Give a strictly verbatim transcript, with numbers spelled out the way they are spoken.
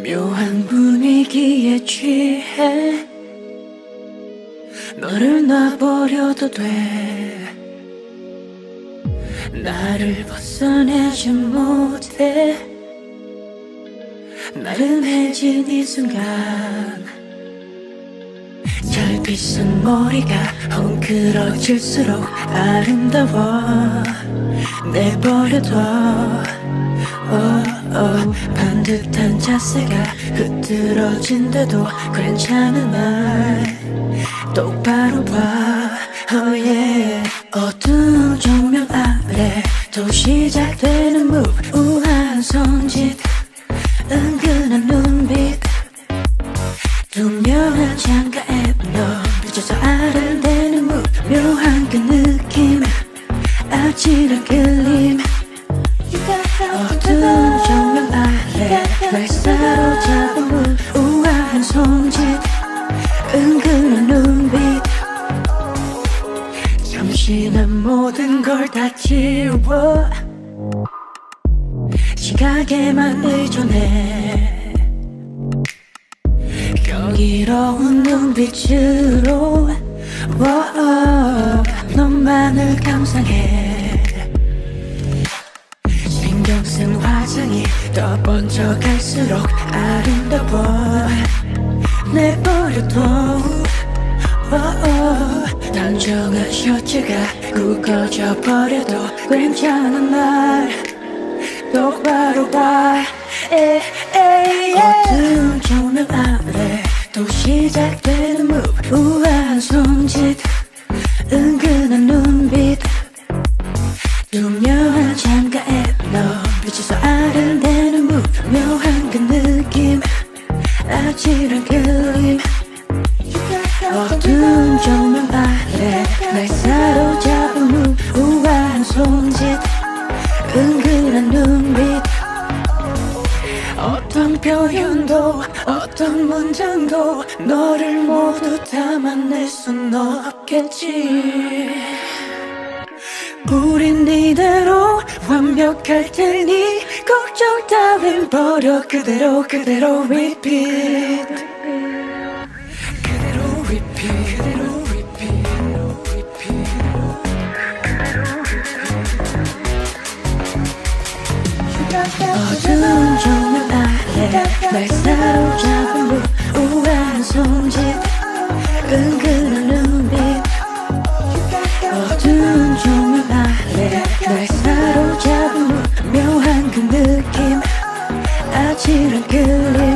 묘한 분위기에 취해 너를 놔버려도 돼. 나를 벗어내지 못해. 나른해진 이 순간 짧빗은 머리가 헝클어질수록 아름다워. 내버려둬. oh, oh. 반듯한 자세가 흐트러진데도 괜찮은 날 똑바로 봐. oh, yeah. 어두운 조명 아래 또 시작되는 move. 우아한 손짓 은근한 눈빛 투명한 창가에 너 비춰서 아른대는 move. 묘한 그 느낌 아찔한 끌림 어두운 조명 아래 날 사로잡은 move. 우아한 손짓 은근한 눈빛 잠시 난 모든 걸 다 지워 시각에만 의존해. 경이로운 눈빛으로 oh, 너만을 감상해. 신경 쓴 화장이 더 번져갈수록 아름다워. 내버려둬. oh, oh. 단정한 셔츠가 구겨져 버려도 괜찮은 날 똑바로 봐. 에이, 에이, 어두운 조명 아래 또 시작되는 move. 우아한 손짓 은근한 눈빛 투명한 창가에 너 비춰서 아른대는 move. 묘한 그 느낌 아찔한 끌림 어두운 조명 아래 날 사로잡은 move. 우아한 손짓 은근한 눈빛 어떤 표현도 어떤 문장도 너를 모두 담아낼 순 없겠지. 우린 이대로 완벽할 테니 걱정 따윈 버려. 그대로 그대로 repeat 그대로 repeat 그대로 repeat 어두운 조명 아래 날 사로잡은 move. 우아한 손짓 은근한 눈빛 어두운 조명 아래 날 사로잡은 move. 묘한 그 느낌 아찔한 끌림